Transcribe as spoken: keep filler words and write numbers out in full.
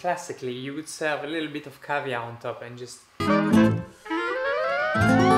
classically you would serve a little bit of caviar on top and just